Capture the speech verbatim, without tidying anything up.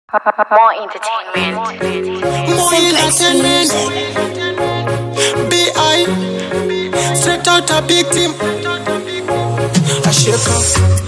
More entertainment. More entertainment. B I straight out a big team. I shake up.